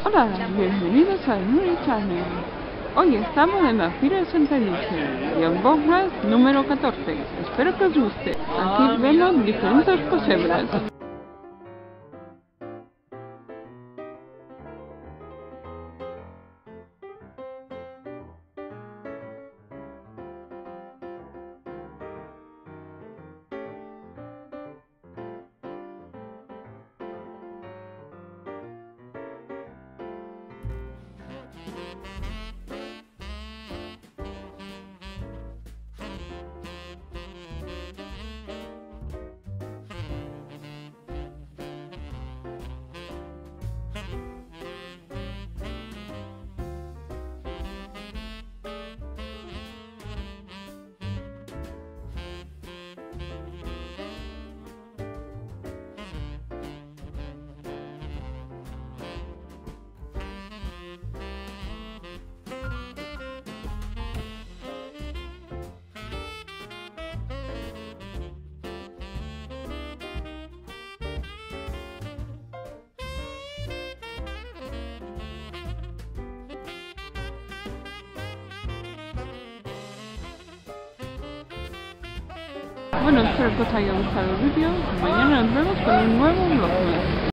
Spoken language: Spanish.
Hola, bienvenidos a Nuri Channel. Hoy estamos en la Fira de Santa Alicia y en Bombas número 14. Espero que os guste. Aquí vemos diferentes cosebras. Bueno, espero que os haya gustado el vídeo. Mañana nos vemos con un nuevo vlog.